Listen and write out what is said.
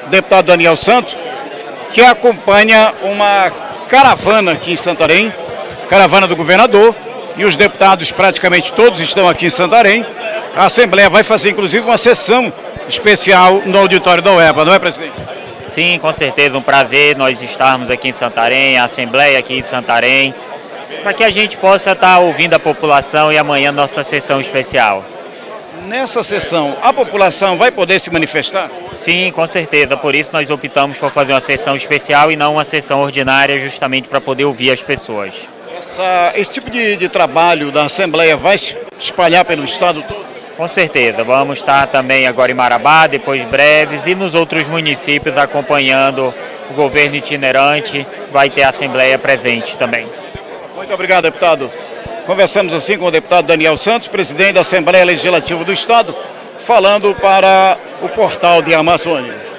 deputado Daniel Santos, que acompanha uma caravana aqui em Santarém, caravana do governador, e os deputados praticamente todos estão aqui em Santarém. A Assembleia vai fazer inclusive uma sessão especial no auditório da UEPA, não é, presidente? Sim, com certeza, um prazer nós estarmos aqui em Santarém, a Assembleia aqui em Santarém, para que a gente possa estar ouvindo a população e amanhã nossa sessão especial. Nessa sessão, a população vai poder se manifestar? Sim, com certeza, por isso nós optamos por fazer uma sessão especial e não uma sessão ordinária, justamente para poder ouvir as pessoas. Esse tipo de trabalho da Assembleia vai se espalhar pelo estado todo? Com certeza, vamos estar também agora em Marabá, depois Breves e nos outros municípios acompanhando o governo itinerante, vai ter a Assembleia presente também. Muito obrigado, deputado. Conversamos assim com o deputado Daniel Santos, presidente da Assembleia Legislativa do Estado, falando para o portal de Amazônia.